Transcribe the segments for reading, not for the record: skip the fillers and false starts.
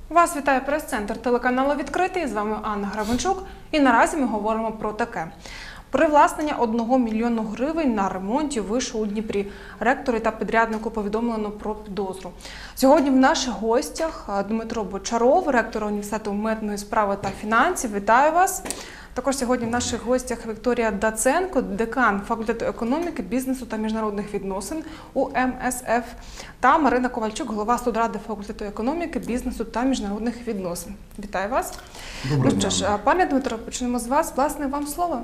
Вас вітає прес-центр телеканалу «Відкритий». З вами Анна Гравенчук. І наразі ми говоримо про таке. Привласнення 1 мільйону гривень на ремонті вишу у Дніпрі. Ректору та підряднику повідомлено про підозру. Сьогодні в наших гостях Дмитро Бочаров, ректор університету митної справи та фінансів. Вітаю вас. Також сьогодні в наших гостях Вікторія Даценко, декан факультету економіки, бізнесу та міжнародних відносин УМСФ, та Марина Ковальчук, голова студради факультету економіки, бізнесу та міжнародних відносин. Вітаю вас. Доброго дня. Ну що ж, пане Дмитро, почнемо з вас. Власне, вам слово.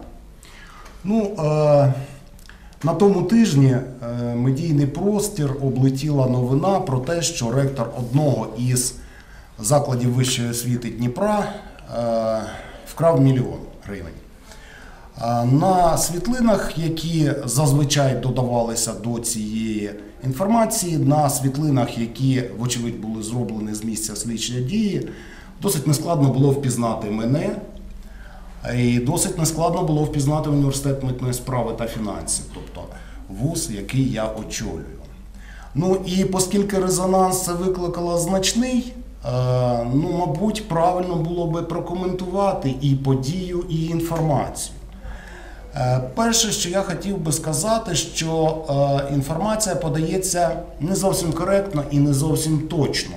На тому тижні медійний простір облетіла новина про те, що ректор одного із закладів вищої освіти Дніпра вкрав 1 мільйон гривень. На світлинах, які зазвичай додавалися до цієї інформації, на світлинах, які, вочевидь, були зроблені з місця слідчої дії, досить нескладно було впізнати мене, і досить нескладно було впізнати університет митної справи та фінансів, тобто вуз, який я очолюю. І оскільки резонанс це викликало значний, мабуть, правильно було би прокоментувати і подію, і інформацію. Перше, що я хотів би сказати, що інформація подається не зовсім коректно і не зовсім точно.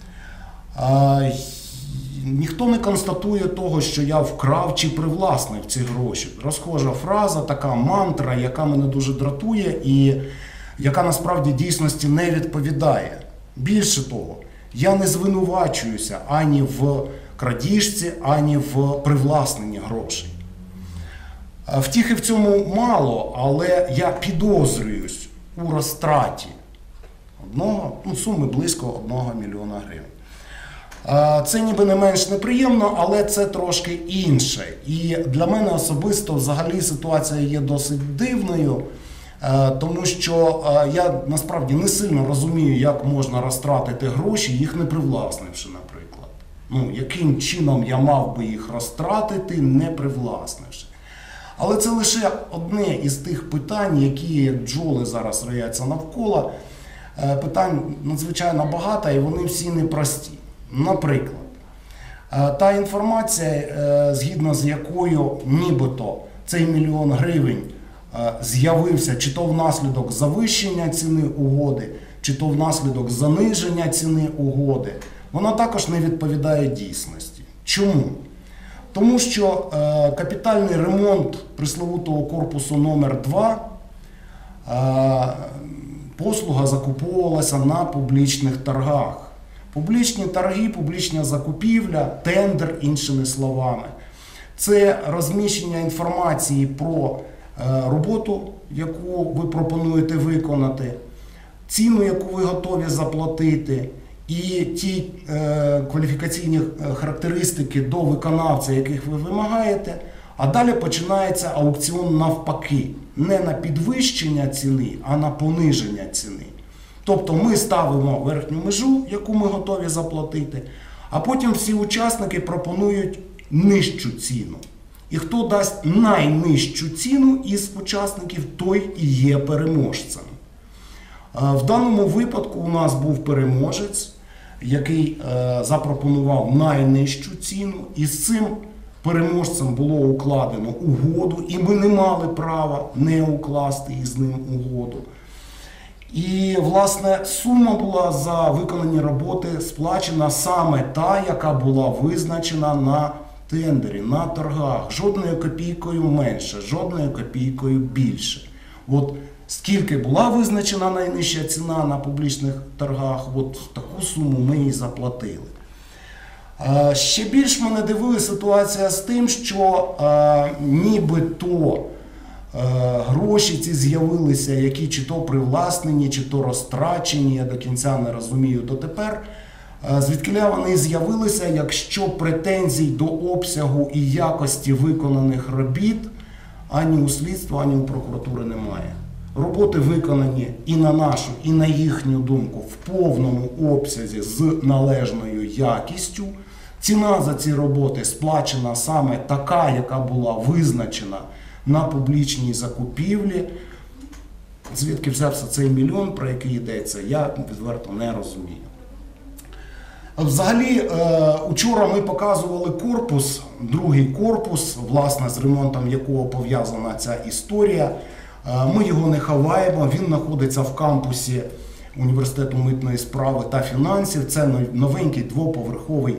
Ніхто не констатує того, що я вкрав чи привласнив ці гроші. Розхожа фраза, така мантра, яка мене дуже дратує і яка насправді дійсності не відповідає. Більше того, я не звинувачуюся ані в крадіжці, ані в привласненні грошей. Втіхи в цьому мало, але я підозрююсь у розтраті суми близько 1 мільйона гривень. Це ніби не менш неприємно, але це трошки інше. І для мене особисто взагалі ситуація є досить дивною, тому що я насправді не сильно розумію, як можна розтратити гроші, їх не привласнивши, наприклад. Яким чином я мав би їх розтратити, не привласнивши. Але це лише одне із тих питань, які як бджоли зараз рояться навколо. Питань надзвичайно багато і вони всі непрості. Наприклад, та інформація, згідно з якою нібито цей 1 мільйон гривень з'явився чи то внаслідок завищення ціни угоди, чи то внаслідок заниження ціни угоди, вона також не відповідає дійсності. Чому? Тому що капітальний ремонт пресловутого корпусу номер 2, послуга закуповувалася на публічних торгах. Публічні торги, публічна закупівля, тендер, іншими словами. Це розміщення інформації про роботу, яку ви пропонуєте виконати, ціну, яку ви готові заплатити, і ті кваліфікаційні характеристики до виконавця, яких ви вимагаєте. А далі починається аукціон навпаки. Не на підвищення ціни, а на пониження ціни. Тобто ми ставимо верхню межу, яку ми готові заплатити, а потім всі учасники пропонують нижчу ціну. І хто дасть найнижчу ціну із учасників, той і є переможцем. В даному випадку у нас був переможець, який запропонував найнижчу ціну, і з цим переможцем було укладено угоду, і ми не мали права не укласти із ним угоду. І, власне, сума була за виконані роботи сплачена саме та, яка була визначена на тендері, на торгах. Жодною копійкою менше, жодною копійкою більше. От скільки була визначена найнижча ціна на публічних торгах, от таку суму ми і заплатили. Ще більш мене дивує ситуація з тим, що нібито гроші ці з'явилися, які чи то привласнені, чи то розтрачені, я до кінця не розумію дотепер. Звідкиля вони з'явилися, якщо претензій до обсягу і якості виконаних робіт ані у слідства, ані у прокуратури немає. Роботи виконані і на нашу, і на їхню думку в повному обсязі з належною якістю. Ціна за ці роботи сплачена саме така, яка була визначена на публічній закупівлі. Звідки взявся цей 1 мільйон, про який йдеться, я відверто не розумію. Взагалі, учора ми показували корпус, другий корпус, власне, з ремонтом якого пов'язана ця історія. Ми його не ховаємо, він знаходиться в кампусі Університету митної справи та фінансів. Це новенький двоповерховий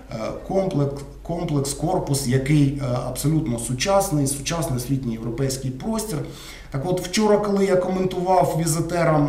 комплекс, корпус, який абсолютно сучасний освітній європейський простір. Так от, вчора, коли я коментував візитерам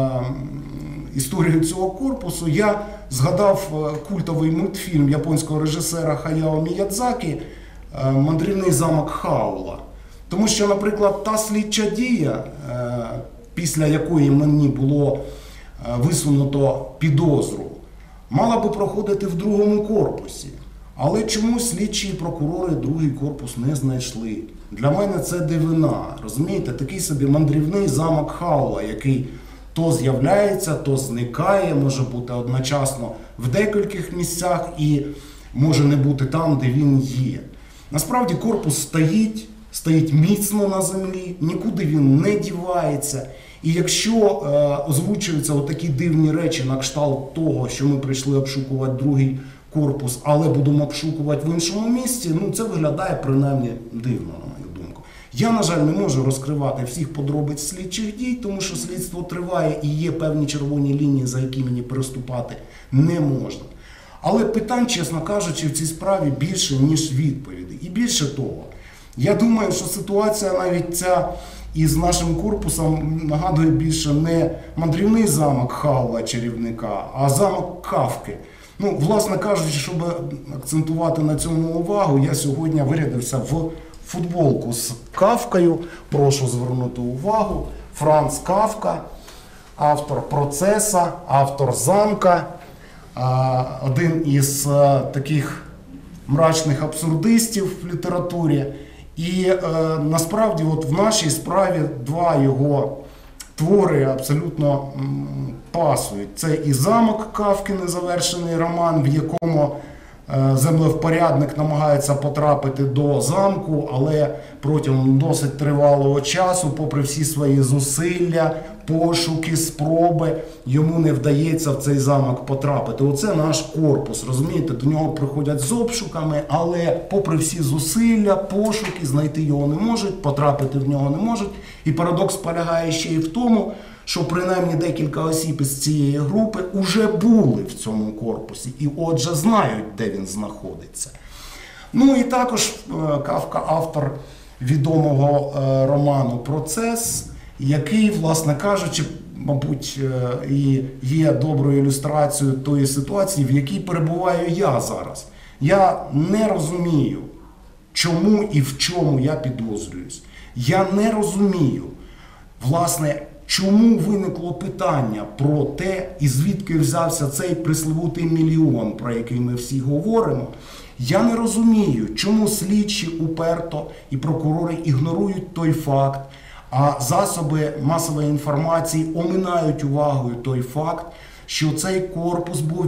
історію цього корпусу, я згадав культовий мультфільм японського режисера Хаяо Міядзакі «Мандрівний замок Хаула». Тому що, наприклад, та слідча дія, після якої мені було висунуто підозру, мала би проходити в другому корпусі. Але чомусь слідчі і прокурори другий корпус не знайшли. Для мене це дивина. Розумієте, такий собі мандрівний замок Хаула, який то з'являється, то зникає, може бути одночасно в декількох місцях і може не бути там, де він є. Насправді корпус стоїть міцно на землі, нікуди він не дівається. І якщо озвучуються отакі дивні речі на кшталт того, що ми прийшли обшукувати другий корпус, але будемо обшукувати в іншому місці, ну це виглядає принаймні дивно, на мою думку. Я, на жаль, не можу розкривати всіх подробиць слідчих дій, тому що слідство триває і є певні червоні лінії, за які мені переступати не можна. Але питань, чесно кажучи, в цій справі більше, ніж відповідей. І більше того, я думаю, що ситуація навіть ця із нашим корпусом нагадує більше не мандрівний замок Хаула чарівника, а замок Кафки. Ну, власне кажучи, щоб акцентувати на цьому увагу, я сьогодні вирядився в футболку з Кафкою. Прошу звернути увагу. Франц Кафка, автор «Процеса», автор «Замка», один із таких мрачних абсурдистів в літературі. І насправді от в нашій справі два його твори абсолютно пасують. Це і «Замок» Кафки, незавершений роман, в якому землевпорядник намагається потрапити до замку, але протягом досить тривалого часу, попри всі свої зусилля, пошуки, спроби, йому не вдається в цей замок потрапити. Оце наш корпус, розумієте, до нього приходять з обшуками, але попри всі зусилля, пошуки, знайти його не можуть, потрапити в нього не можуть. І парадокс полягає ще й в тому, що принаймні декілька осіб із цієї групи вже були в цьому корпусі і отже знають, де він знаходиться. Ну і також Кафка автор відомого роману «Процес», який, власне кажучи, мабуть, і є доброю ілюстрацією тої ситуації, в якій перебуваю я зараз. Я не розумію, чому і в чому я підозрююсь. Я не розумію, власне, чому виникло питання про те, і звідки взявся цей присловутий мільйон, про який ми всі говоримо. Я не розумію, чому слідчі уперто і прокурори ігнорують той факт, а засоби масової інформації оминають увагою той факт, що цей корпус був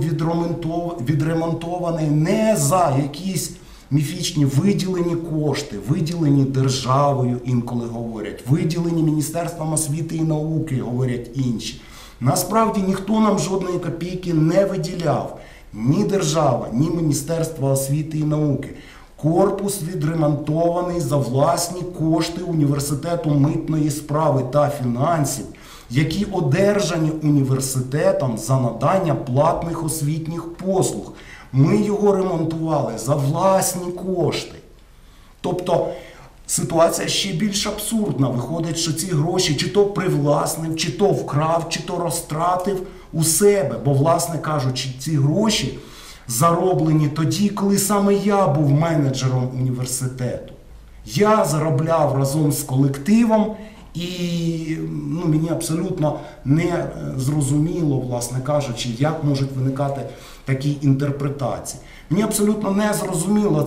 відремонтований не за якісь міфічні виділені кошти, виділені державою, інколи говорять, виділені Міністерством освіти і науки, говорять інші. Насправді ніхто нам жодної копійки не виділяв. Ні держава, ні Міністерство освіти і науки. Корпус відремонтований за власні кошти Університету митної справи та фінансів, які одержані університетом за надання платних освітніх послуг. Ми його ремонтували за власні кошти. Тобто ситуація ще більш абсурдна. Виходить, що ці гроші чи то привласнив, чи то вкрав, чи то розтратив у себе. Бо, власне кажучи, ці гроші зароблені тоді, коли саме я був менеджером університету. Я заробляв разом з колективом і мені абсолютно не зрозуміло, власне кажучи, як можуть виникати такі інтерпретації. Мені абсолютно не зрозуміло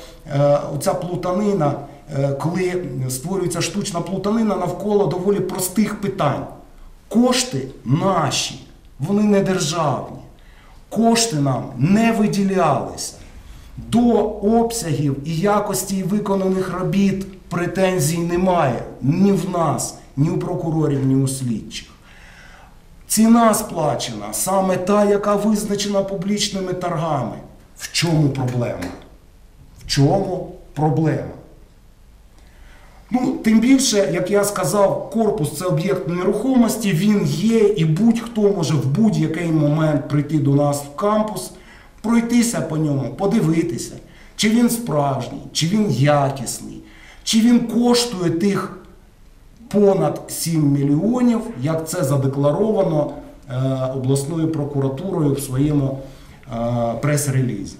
оця плутанина, коли створюється штучна плутанина навколо доволі простих питань. Кошти наші, вони не державні. Кошти нам не виділялися. До обсягів і якості виконаних робіт претензій немає ні в нас, ні у прокурорів, ні у слідчих. Ціна сплачена саме та, яка визначена публічними торгами. В чому проблема? В чому проблема? Ну, тим більше, як я сказав, корпус – це об'єкт нерухомості, він є, і будь-хто може в будь-який момент прийти до нас в кампус, пройтися по ньому, подивитися, чи він справжній, чи він якісний, чи він коштує тих понад 7 мільйонів, як це задекларовано обласною прокуратурою в своєму прес-релізі.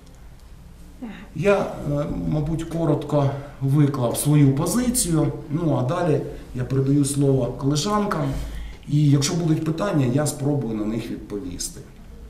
Я, мабуть, коротко виклав свою позицію, ну а далі я передаю слово колежанкам, і якщо будуть питання, я спробую на них відповісти.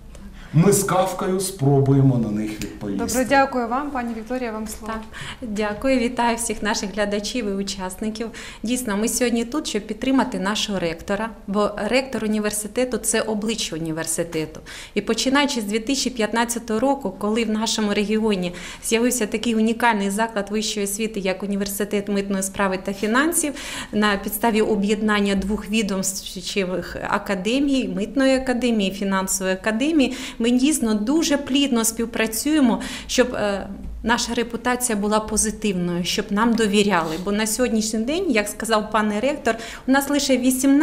Ми з Кавкою спробуємо на них відповісти. Добре, дякую вам, пані Вікторія, вам слово. Так, дякую, вітаю всіх наших глядачів і учасників. Дійсно, ми сьогодні тут, щоб підтримати нашого ректора, бо ректор університету – це обличчя університету. І починаючи з 2015 року, коли в нашому регіоні з'явився такий унікальний заклад вищої освіти, як Університет митної справи та фінансів, на підставі об'єднання двох відомчих академій, митної академії, фінансової академії, ми дійсно дуже плідно співпрацюємо, щоб наша репутація була позитивною, щоб нам довіряли. Бо на сьогоднішній день, як сказав пан ректор, у нас лише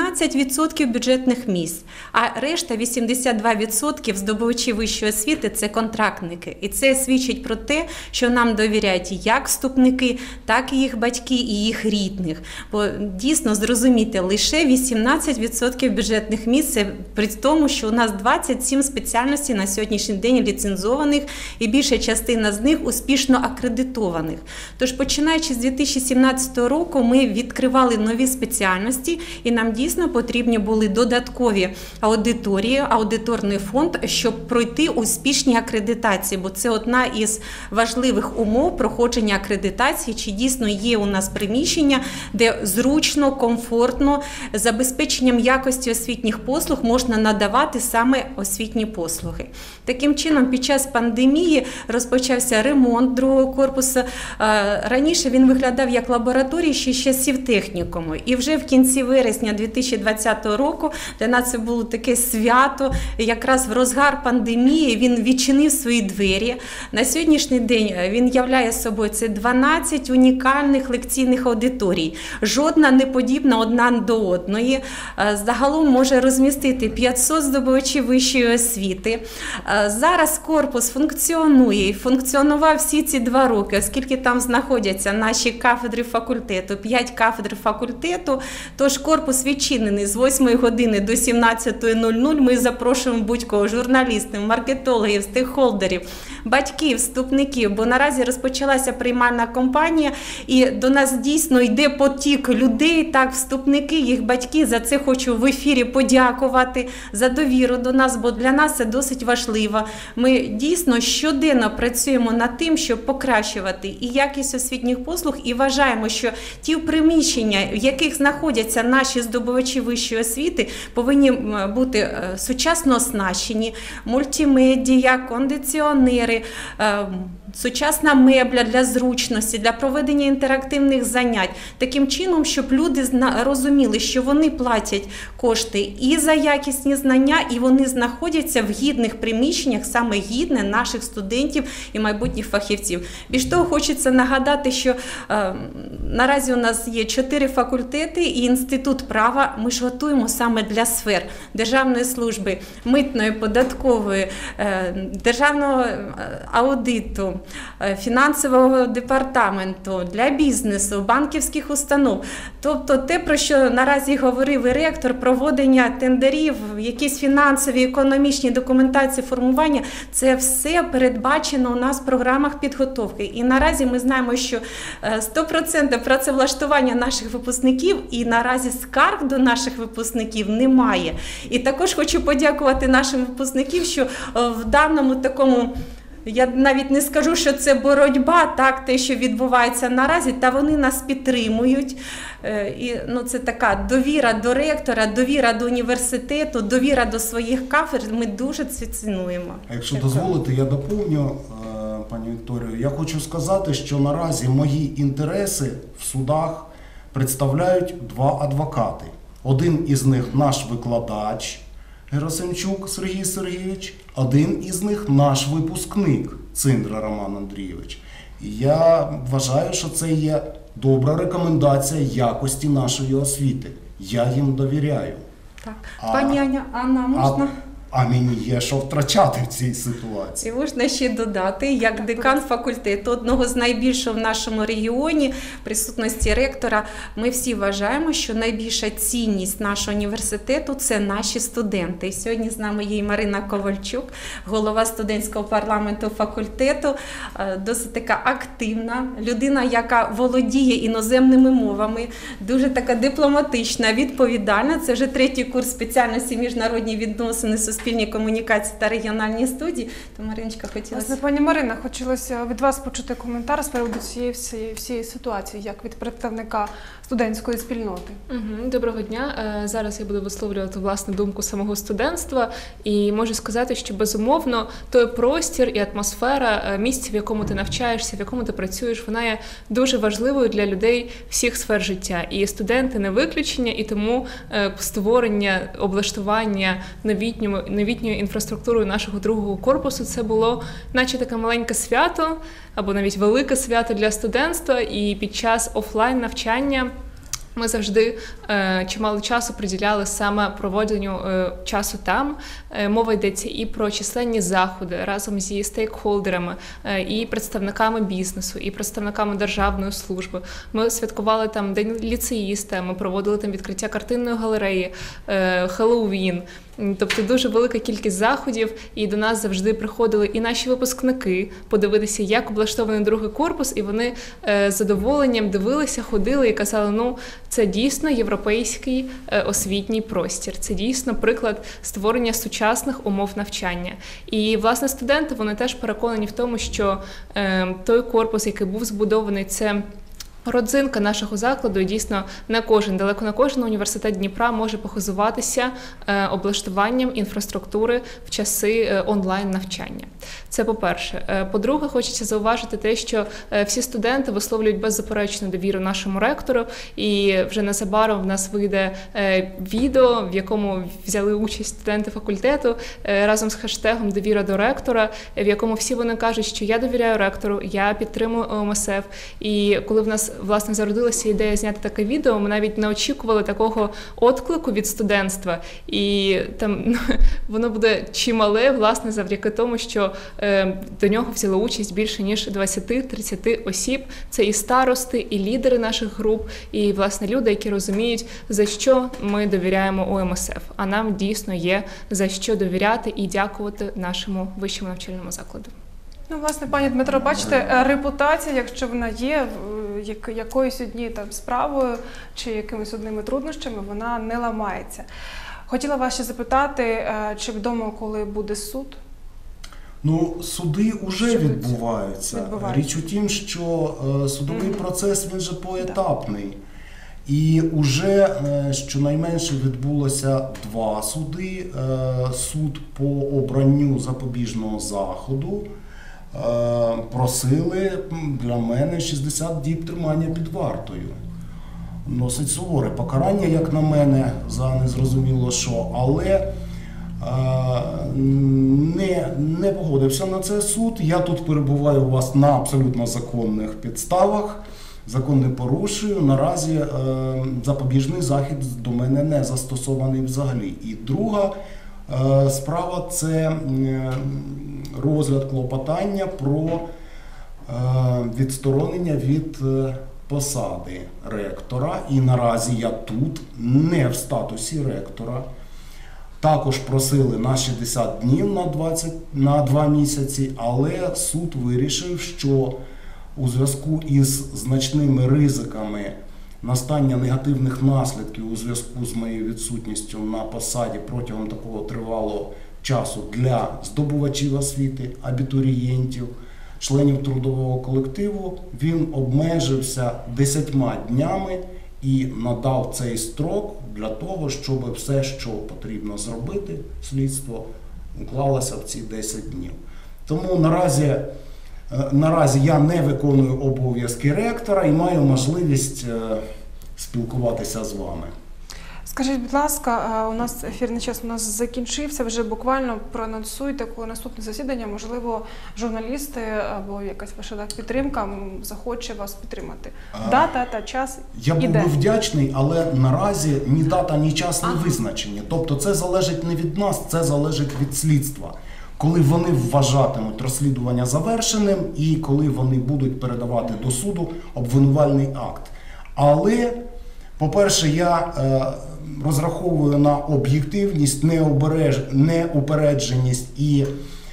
18% бюджетних місць, а решта 82% здобувачі вищої освіти – це контрактники. І це свідчить про те, що нам довіряють як вступники, так і їх батьки і їх рідних. Бо дійсно, зрозумійте, лише 18% бюджетних місць – це при тому, що у нас 27 спеціальностей на сьогоднішній день ліцензованих, і більша частина з них успішно акредитованих. Тож, починаючи з 2017 року, ми відкривали нові спеціальності, і нам дійсно потрібні були додаткові аудиторії, аудиторний фонд, щоб пройти успішні акредитації, бо це одна із важливих умов проходження акредитації, чи дійсно є у нас приміщення, де зручно, комфортно, з забезпеченням якості освітніх послуг можна надавати саме освітні послуги. Таким чином, під час пандемії розпочався ремонт другого корпусу. Раніше він виглядав як лабораторія ще з часів технікуму. І вже в кінці вересня 2020 року для нас це було таке свято. Якраз в розгар пандемії він відчинив свої двері. На сьогоднішній день він являє собою це 12 унікальних лекційних аудиторій. Жодна не подібна одна до одної. Загалом може розмістити 500 здобувачів вищої освіти. Зараз корпус функціонує і функціонував всі ці 2 роки, оскільки там знаходяться наші кафедри факультету, 5 кафедр факультету, тож корпус відчинений з 8 години до 17:00. Ми запрошуємо будь-кого, журналістів, маркетологів, стейкхолдерів, батьків, вступників, бо наразі розпочалася приймальна кампанія, і до нас дійсно йде потік людей, так, вступники, їх батьки. За це хочу в ефірі подякувати, за довіру до нас, бо для нас це досить важливо. Ми дійсно щоденно працюємо над тим, щоб покращувати і якість освітніх послуг, і вважаємо, що ті приміщення, в яких знаходяться наші здобувачі вищої освіти, повинні бути сучасно оснащені, мультимедіа, кондиціонери, сучасна мебля для зручності, для проведення інтерактивних занять. Таким чином, щоб люди розуміли, що вони платять кошти і за якісні знання, і вони знаходяться в гідних приміщеннях, саме гідне наших студентів і майбутніх фахівців. Більш того, хочеться нагадати, що наразі у нас є 4 факультети і інститут права. Ми ж готуємо саме для сфер державної служби, митної, податкової, державного аудиту, фінансового департаменту, для бізнесу, банківських установ. Тобто те, про що наразі говорив і ректор, проводення тендерів, якісь фінансові, економічні документації, формування, це все передбачено у нас в програмах підготовки. І наразі ми знаємо, що 100% працевлаштування наших випускників, і наразі скарг до наших випускників немає. І також хочу подякувати нашим випускникам, що в даному такому, я навіть не скажу, що це боротьба, так, те, що відбувається наразі, та вони нас підтримують. І, це така довіра до ректора, довіра до університету, довіра до своїх кафедр. Ми дуже це цінуємо. А якщо дозволите, я доповню, пані Вікторію. Я хочу сказати, що наразі мої інтереси в судах представляють 2 адвокати. Один із них наш викладач, Герасимчук Сергій Сергійович, один із них наш випускник Циндра Роман Андрійович. І я вважаю, що це є добра рекомендація якості нашої освіти. Я їм довіряю. Так. Пані Анна, можна? А мені є що втрачати в цій ситуації. І можна ще додати, як декан факультету, одного з найбільшого в нашому регіоні, присутності ректора, ми всі вважаємо, що найбільша цінність нашого університету – це наші студенти. І сьогодні з нами є і Марина Ковальчук, голова студентського парламенту факультету, досить така активна людина, яка володіє іноземними мовами, дуже така дипломатична, відповідальна. Це вже 3-й курс спеціальності міжнародні відносини, суспільні комунікації та регіональні студії. То, Мариночка, хотілося... Пані Марина, хотілося від вас почути коментар з приводу всієї ситуації, як від представника студентської спільноти. Доброго дня. Зараз я буду висловлювати власну думку самого студентства і можу сказати, що безумовно той простір і атмосфера місця, в якому ти навчаєшся, в якому ти працюєш, вона є дуже важливою для людей всіх сфер життя. І студенти не виключення, і тому створення, облаштування новітньою інфраструктурою нашого другого корпусу це було наче таке маленьке свято, або навіть велике свято для студентства, і під час офлайн навчання ми завжди чимало часу приділяли саме проведенню часу там. Мова йдеться і про численні заходи разом зі стейкхолдерами, і представниками бізнесу, і представниками державної служби. Ми святкували там День ліцеїста, ми проводили там відкриття картинної галереї, Хеллоуін. Тобто дуже велика кількість заходів, і до нас завжди приходили і наші випускники подивитися, як облаштований другий корпус, і вони з задоволенням дивилися, ходили і казали, ну, це дійсно європейський освітній простір, це дійсно приклад створення сучасних умов навчання. І, власне, студенти, вони теж переконані в тому, що той корпус, який був збудований, це родзинка нашого закладу, і дійсно далеко не кожен університет Дніпра може похизуватися облаштуванням інфраструктури в часи онлайн-навчання. Це по-перше. По-друге, хочеться зауважити те, що всі студенти висловлюють беззаперечну довіру нашому ректору, і вже незабаром в нас вийде відео, в якому взяли участь студенти факультету разом з хештегом «Довіра до ректора», в якому всі вони кажуть, що я довіряю ректору, я підтримую ОМСФ. І коли в нас власне зародилася ідея зняти таке відео, ми навіть не очікували такого відклику від студентства, і там воно буде чимале, власне, завдяки тому, що до нього взяли участь більше ніж 20-30 осіб. Це і старости, і лідери наших груп, і, власне, люди, які розуміють, за що ми довіряємо ОМСФ. А нам дійсно є за що довіряти і дякувати нашому вищому навчальному закладу. Ну, власне, пані Дмитро, бачите, репутація, якщо вона є якоюсь однією там справою чи якимись одними труднощами, вона не ламається. Хотіла вас ще запитати, чи відомо, коли буде суд? Ну, суди вже відбуваються. Річ у тім, що судовий процес, він же поетапний. І вже щонайменше відбулося 2 суди. Суд по обранню запобіжного заходу. Просили для мене 60 діб тримання під вартою. Носить суворе покарання, як на мене, за незрозуміло що, але не погодився на це суд. Я тут перебуваю у вас на абсолютно законних підставах, закон не порушую. Наразі запобіжний захід до мене не застосований взагалі. І друга справа – це розгляд клопотання про відсторонення від посади ректора. І наразі я тут не в статусі ректора. Також просили на 60 днів на 2 місяці, але суд вирішив, що у зв'язку із значними ризиками настання негативних наслідків у зв'язку з моєю відсутністю на посаді протягом такого тривалого часу для здобувачів освіти, абітурієнтів, членів трудового колективу, він обмежився 10 днями і надав цей строк для того, щоб все, що потрібно зробити, слідство уклалося в ці 10 днів. Тому наразі я не виконую обов'язки ректора і маю можливість спілкуватися з вами. Скажіть, будь ласка, у нас ефірний час у нас закінчився, вже буквально проанонсуйте, коли наступне засідання, можливо, журналісти або якась ваша підтримка захоче вас підтримати. Дата та час Я був іде. би вдячний, але наразі ні дата, ні час не визначені. Тобто це залежить не від нас, це залежить від слідства. Коли вони вважатимуть розслідування завершеним і коли вони будуть передавати до суду обвинувальний акт. Але, по-перше, я розраховую на об'єктивність, неупередженість і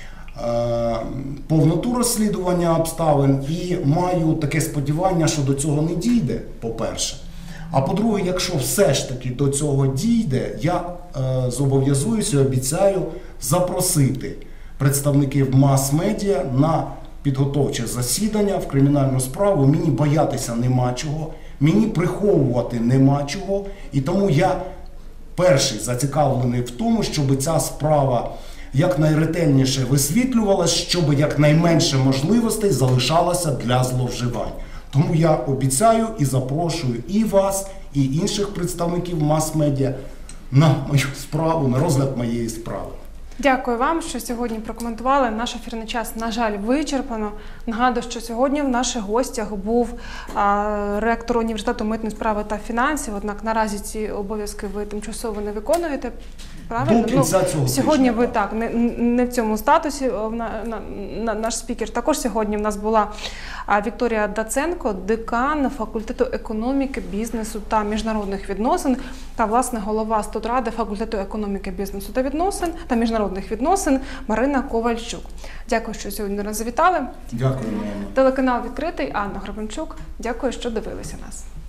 повноту розслідування обставин, і маю таке сподівання, що до цього не дійде, по-перше. А по-друге, якщо все ж таки до цього дійде, я зобов'язуюся і обіцяю запросити представників мас-медіа на підготовче засідання в кримінальну справу. Мені боятися нема чого, мені приховувати нема чого, і тому я перший зацікавлений в тому, щоб ця справа якнайретельніше висвітлювалась, щоб якнайменше можливостей залишалося для зловживань. Тому я обіцяю і запрошую і вас, і інших представників мас-медіа на мою справу, на розгляд моєї справи. Дякую вам, що сьогодні прокоментували. Наш ефірний час, на жаль, вичерпано. Нагадую, що сьогодні в наших гостях був ректор університету митної справи та фінансів, однак наразі ці обов'язки ви тимчасово не виконуєте. Правильно? До кінця цього сьогодні тижня, ви так. не в цьому статусі, наш спікер. Також сьогодні в нас була Вікторія Даценко, декан факультету економіки, бізнесу та міжнародних відносин та, власне, голова студради факультету економіки, бізнесу та міжнародних відносин Марина Ковальчук. Дякую, що сьогодні до нас завітали. Дякую, Анна. Телеканал «Відкритий», Анна Грабенчук. Дякую, що дивилися нас.